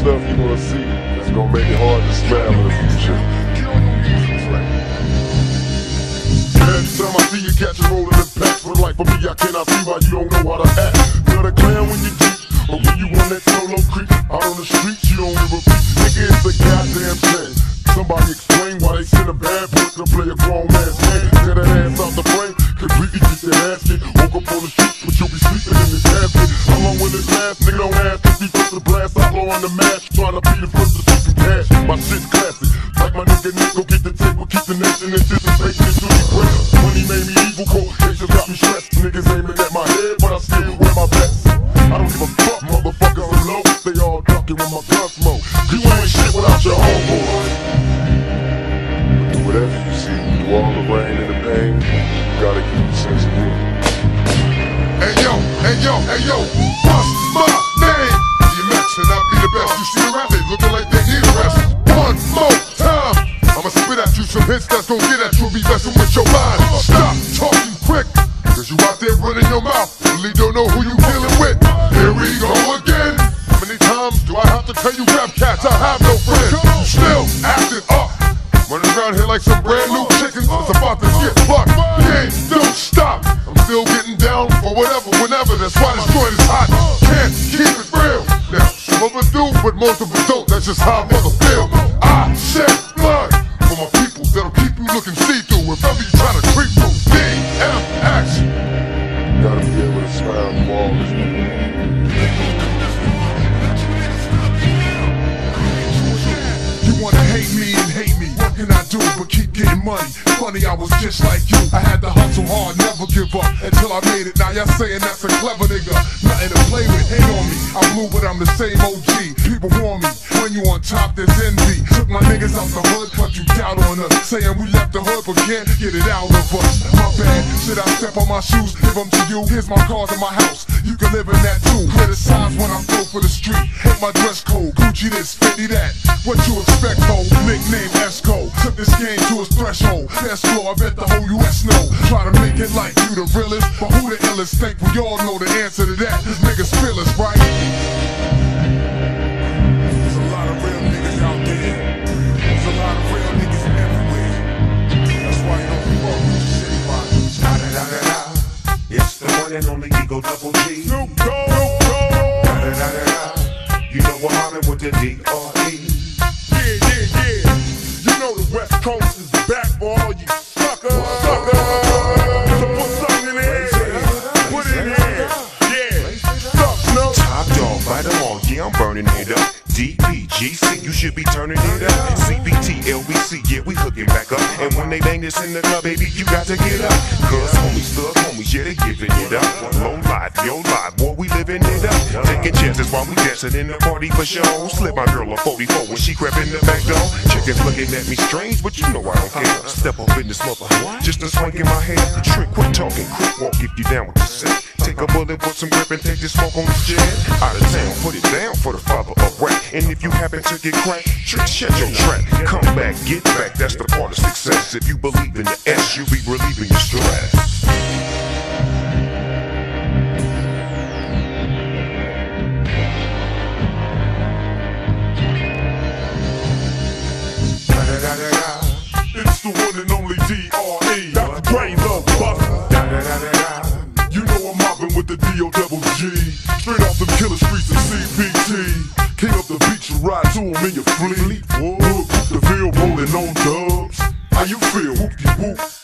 stuff you're gonna see that's gonna make it hard to smile in the future. Every time I see you catch a roll in the pack, for the life of me, I cannot see why you don't know how to act. You're the clown when you deep, or when you on that solo creep. Out on the streets, you don't give a beat. Nigga, it's a goddamn shame. Somebody explain why they send a bad boy to play a grown man's game. Get that ass out the frame, completely get that ass kicked. Woke up on the streets, but you'll be sleeping in this casket. How long will it last? Nigga, don't ask if he first to blast. I blow on the mash, trying to be the first to see some cash. My shit's classic, like my nigga Nick, go get the table, keep the nation anticipating until he breaks. Money made me evil, quotations got me stressed. Niggas aiming at my head, but I still wear my vest. I don't give a fuck, motherfuckers are low. They all ducking with my gun smoke. You ain't shit without your homeboy. Whatever you see, through all the rain and the pain, you gotta keep a sense of humor. Hey yo, what's my name? DMX, and I'll be the best. You see the rappers looking like they need a rest. One more time, I'ma spit at you some hits that's gon' get at you. Be messing with your mind. Stop talking quick, cause you out there running your mouth. Really don't know who you dealing with. Here we go again. How many times do I have to tell you rap cats I have no friends? Still acting up. Running around here like some brand new chickens that's about to get fucked. Yeah, don't stop. I'm still getting down for whatever, whenever. That's why this joint is hot. Can't keep it real. Now, some of us do, but most of us don't. That's just how I mother feel. I shed blood for my people that'll keep you looking see-through if ever you trying to creep through. DMX. Gotta be able to smile through all this. You wanna hate me and hate me. What can I do but keep getting money? Funny, I was just like you. I had to hustle hard, never give up until I made it. Now y'all saying that's a clever nigga. Nothing to play with, hate on me. I blew, but I'm the same OG. People warn me, when you on top, there's envy. Took my niggas out the hood, but you doubt on us. Saying we left the hood, but can't get it out of us. My bad, should I step on my shoes? Give them to you, here's my cars in my house. You can live in that too. Criticize when I flow for the street. Hate my dress code, Gucci this, Fendi that. What you expect, ho? Nickname Esco. Took this game to its threshold. Best floor, I bet the whole US know. Try to make it like you the realest, but who the illest? Think we all know the answer to that. These niggas feel us, right? There's a lot of real niggas out there. There's a lot of real niggas everywhere. That's why you don't fuck with the city box. Da-da-da-da-da. It's the one and only Eagle Double G. Snoop Dogg. Da-da-da-da-da. You know we're hollering with the D.R.E. Yeah. You know the West Coast is back for all you suckers. So put something in the air. Put it in the air. Yeah. Suck, no. Top dog, fight them all, yeah, I'm burning it up. DPGC, you should be turning it up. CBT, LBC, yeah, we hooking back up. And when they bang this in the club, baby, you got to get up. Cause homies, thug homies, yeah, they giving it up. Low life, yo life, boy, we living it up. Taking chances while we dancing in the party for show. Slip my girl a 44 when she crept in the back door. Chickens looking at me strange, but you know I don't care. Step up in this mother, just a swank in my head. Trick, quit talking, quick walk if you down with the set. Take a bullet, put some grip, and take this smoke on the jet. Out of town, put it down for the father of rap. And if you happen to get cracked, trick, shut your trap. Come back, get back, that's the part of success. If you believe in the S, you'll be relieving your stress. It's the one and only D.R.E. That's the brains of Buster. You know I'm mobbing with the D.O.Double-G. Straight off the killer streets of CBT. King up the beach, you ride to him in your fleet. Whoop, the field rolling on dubs. How you feel? Whoop-de-whoop.